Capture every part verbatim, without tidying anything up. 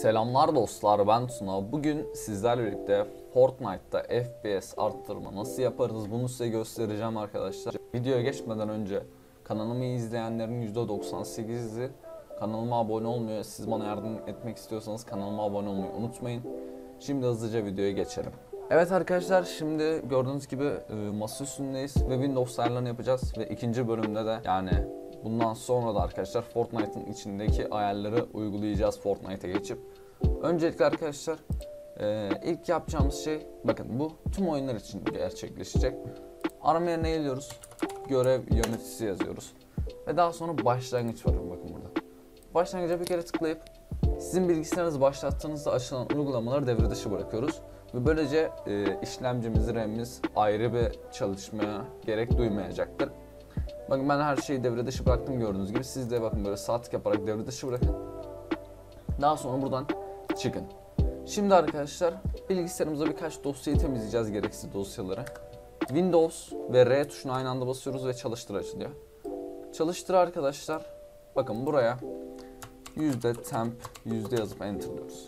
Selamlar dostlar, ben Tuna. Bugün sizlerle birlikte Fortnite'da F P S arttırma nasıl yaparız bunu size göstereceğim arkadaşlar. Videoya geçmeden önce kanalımı izleyenlerin yüzde doksan sekizi kanalıma abone olmuyor. Siz bana yardım etmek istiyorsanız kanalıma abone olmayı unutmayın. Şimdi hızlıca videoya geçelim. Evet arkadaşlar, şimdi gördüğünüz gibi masa üstündeyiz ve Windows ayarlarını yapacağız ve ikinci bölümde de yani bundan sonra da arkadaşlar Fortnite'ın içindeki ayarları uygulayacağız Fortnite'a geçip. Öncelikle arkadaşlar e, ilk yapacağımız şey, bakın bu tüm oyunlar için gerçekleşecek. Arama yerine geliyoruz, görev yöneticisi yazıyoruz ve daha sonra başlangıç var, bakın burada. Başlangıca bir kere tıklayıp sizin bilgisayarınızı başlattığınızda açılan uygulamaları devre dışı bırakıyoruz. Ve böylece e, işlemcimiz, RAM'imiz ayrı bir çalışmaya gerek duymayacaktır. Bakın ben her şeyi devre dışı bıraktım gördüğünüz gibi. Siz de bakın böyle sağ tık yaparak devre dışı bırakın. Daha sonra buradan çıkın. Şimdi arkadaşlar bilgisayarımıza birkaç dosyayı temizleyeceğiz, gereksiz dosyaları. Windows ve R tuşuna aynı anda basıyoruz ve çalıştır açılıyor. Çalıştır arkadaşlar. Bakın buraya yüzde temp yüzde yazıp enterliyoruz.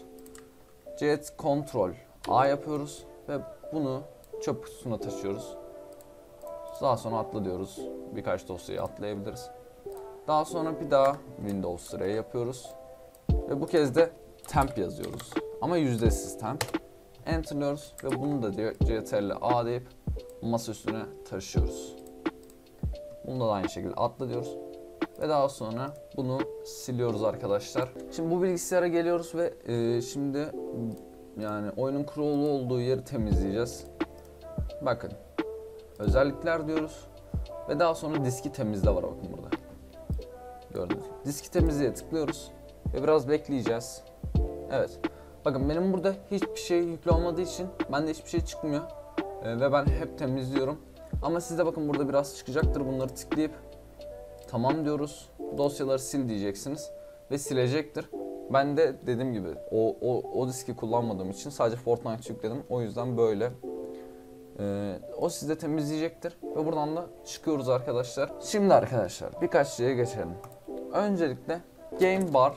Jet Control A yapıyoruz ve bunu çöp kutusuna taşıyoruz. Daha sonra atla diyoruz. Birkaç dosyayı atlayabiliriz. Daha sonra bir daha Windows R yapıyoruz. Ve bu kez de temp yazıyoruz. Ama yüzdesiz temp. Enterliyoruz ve bunu da diyor C T R L A deyip masa üstüne taşıyoruz. Bunu da aynı şekilde atla diyoruz. Ve daha sonra bunu siliyoruz arkadaşlar. Şimdi bu bilgisayara geliyoruz ve e, şimdi yani oyunun kurulu olduğu yeri temizleyeceğiz. Bakın. Özellikler diyoruz. Ve daha sonra diski temizle var, bakın burada. Gördünüz mü? Diski temizliğe tıklıyoruz. Ve biraz bekleyeceğiz. Evet. Bakın benim burada hiçbir şey yüklü olmadığı için bende hiçbir şey çıkmıyor. Ee, ve ben hep temizliyorum. Ama sizde bakın burada biraz çıkacaktır. Bunları tıklayıp tamam diyoruz. Dosyaları sil diyeceksiniz. Ve silecektir. Ben de dediğim gibi o, o, o diski kullanmadığım için sadece Fortnite yükledim. O yüzden böyle. Ee, o sizde temizleyecektir. Ve buradan da çıkıyoruz arkadaşlar. Şimdi arkadaşlar birkaç şeye geçelim. Öncelikle Game Bar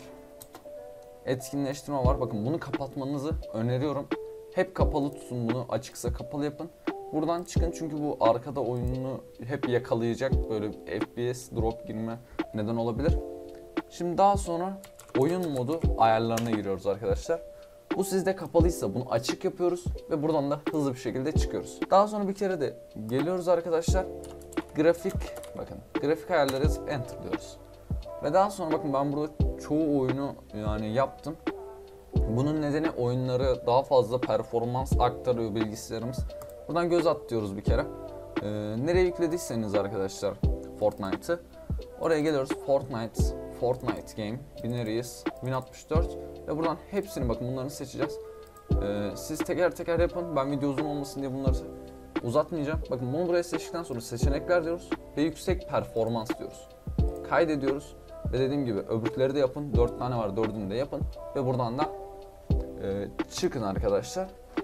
etkinleştirme var. Bakın bunu kapatmanızı öneriyorum. Hep kapalı tutun bunu. Açıksa kapalı yapın. Buradan çıkın çünkü bu arkada oyununu hep yakalayacak. Böyle F P S drop girme neden olabilir. Şimdi daha sonra oyun modu ayarlarına giriyoruz arkadaşlar. Bu sizde kapalıysa bunu açık yapıyoruz ve buradan da hızlı bir şekilde çıkıyoruz. Daha sonra bir kere de geliyoruz arkadaşlar. Grafik, bakın grafik ayarları yazıp enter diyoruz. Ve daha sonra bakın ben burada çoğu oyunu yani yaptım. Bunun nedeni oyunları daha fazla performans aktarıyor bilgisayarımız. Buradan göz at diyoruz bir kere. Ee, nereye yüklediyseniz arkadaşlar Fortnite'ı, oraya geliyoruz. Fortnite, Fortnite Game, Binaries, Win altmış dört ve buradan hepsini, bakın bunları seçeceğiz. Ee, siz teker teker yapın. Ben video uzun olmasın diye bunları uzatmayacağım. Bakın bunu buraya seçtikten sonra seçenekler diyoruz ve yüksek performans diyoruz. Kaydediyoruz ve dediğim gibi öbürleri de yapın. dört tane var, dördünü de yapın ve buradan da e, çıkın arkadaşlar.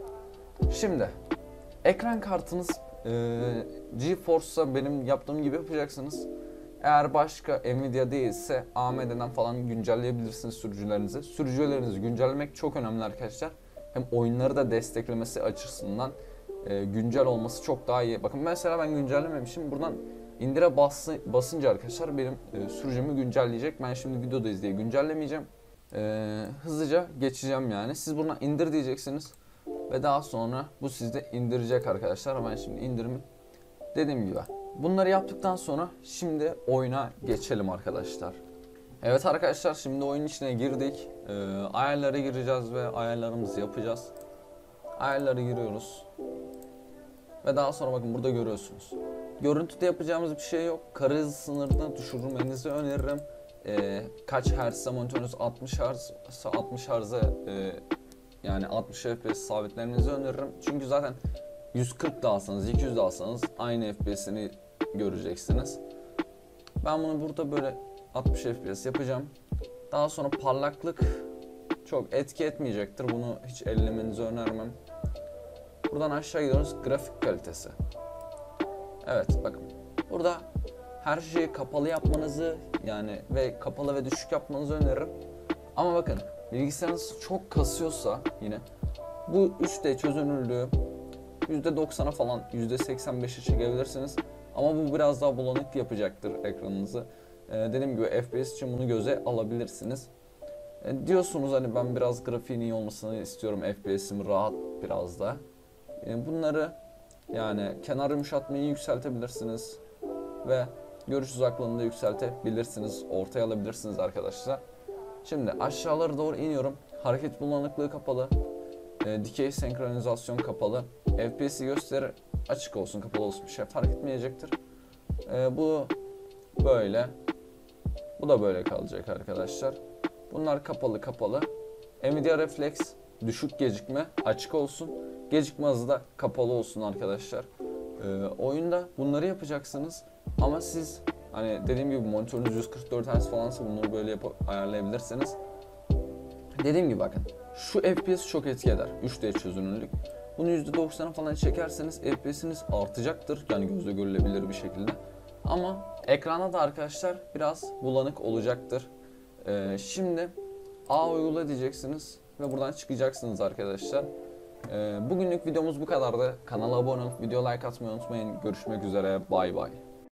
Şimdi ekran kartınız e, GeForce'sa benim yaptığım gibi yapacaksınız. Eğer başka Nvidia değilse A M D'den falan güncelleyebilirsiniz sürücülerinizi. Sürücülerinizi güncellemek çok önemli arkadaşlar. Hem oyunları da desteklemesi açısından e, güncel olması çok daha iyi. Bakın mesela ben güncellememişim. Buradan indire bası, basınca arkadaşlar benim e, sürücümü güncelleyecek. Ben şimdi videodayız diye güncellemeyeceğim. E, hızlıca geçeceğim yani. Siz buna indir diyeceksiniz. Ve daha sonra bu sizde indirecek arkadaşlar. Ben şimdi indirimi dediğim gibi. Bunları yaptıktan sonra şimdi oyuna geçelim arkadaşlar. Evet arkadaşlar, şimdi oyun içine girdik. Ee, ayarlara gireceğiz ve ayarlarımızı yapacağız. Ayarlara giriyoruz. Ve daha sonra bakın burada görüyorsunuz. Görüntüde yapacağımız bir şey yok. Kare hızı sınırını düşürmenizi öneririm. Ee, kaç hertz'e monitörünüz altmış hertz altmış hertz'e e, yani altmış F P S sabitlemenizi öneririm. Çünkü zaten yüz kırk da alsanız, iki yüz de alsanız aynı F P S'ini göreceksiniz. Ben bunu burada böyle altmış F P S yapacağım. Daha sonra parlaklık çok etki etmeyecektir. Bunu hiç ellemenizi önermem. Buradan aşağı gidiyoruz. Grafik kalitesi. Evet bakın. Burada her şeyi kapalı yapmanızı yani ve kapalı ve düşük yapmanızı öneririm. Ama bakın bilgisayarınız çok kasıyorsa yine bu üç D çözünürlüğü yüzde doksana falan, yüzde seksen beşe çekebilirsiniz. Ama bu biraz daha bulanık yapacaktır ekranınızı. Ee, dediğim gibi F P S için bunu göze alabilirsiniz. Ee, diyorsunuz hani ben biraz grafiğin iyi olmasını istiyorum, F P S'im rahat biraz da. Ee, bunları yani kenar yumuşatmayı yükseltebilirsiniz ve görüş uzaklığını da yükseltebilirsiniz, ortaya alabilirsiniz arkadaşlar. Şimdi aşağılara doğru iniyorum. Hareket bulanıklığı kapalı. E, dikey senkronizasyon kapalı. F P S'i gösterir. Açık olsun, kapalı olsun bir şey fark etmeyecektir. E, bu böyle. Bu da böyle kalacak arkadaşlar. Bunlar kapalı kapalı. Nvidia Reflex düşük gecikme açık olsun. Gecikme hızı da kapalı olsun arkadaşlar. E, oyunda bunları yapacaksınız. Ama siz hani dediğim gibi monitörünüz yüz kırk dört Hz falansa bunları böyle yapıp ayarlayabilirsiniz. Dediğim gibi bakın şu F P S çok etki eder. üç D çözünürlük. Bunu yüzde doksana falan çekerseniz F P S'iniz artacaktır. Yani gözle görülebilir bir şekilde. Ama ekrana da arkadaşlar biraz bulanık olacaktır. Ee, şimdi A uygula diyeceksiniz ve buradan çıkacaksınız arkadaşlar. Ee, bugünlük videomuz bu kadardı. Kanala abone olup video like atmayı unutmayın. Görüşmek üzere. Bay bay.